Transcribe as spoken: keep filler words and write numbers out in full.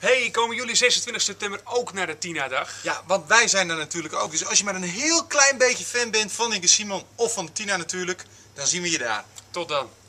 Hey, komen jullie zesentwintig september ook naar de Tina-dag? Ja, want wij zijn er natuurlijk ook. Dus als je maar een heel klein beetje fan bent van Inge Simon of van Tina natuurlijk, dan zien we je daar. Tot dan.